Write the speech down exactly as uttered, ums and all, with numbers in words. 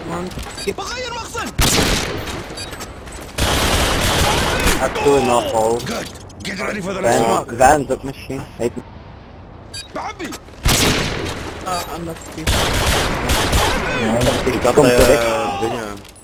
بغير مقصد. حطوا ناقو Get ready for the next mark. فان زق مشي هيك بعبي. اه عندك كيف الدنيا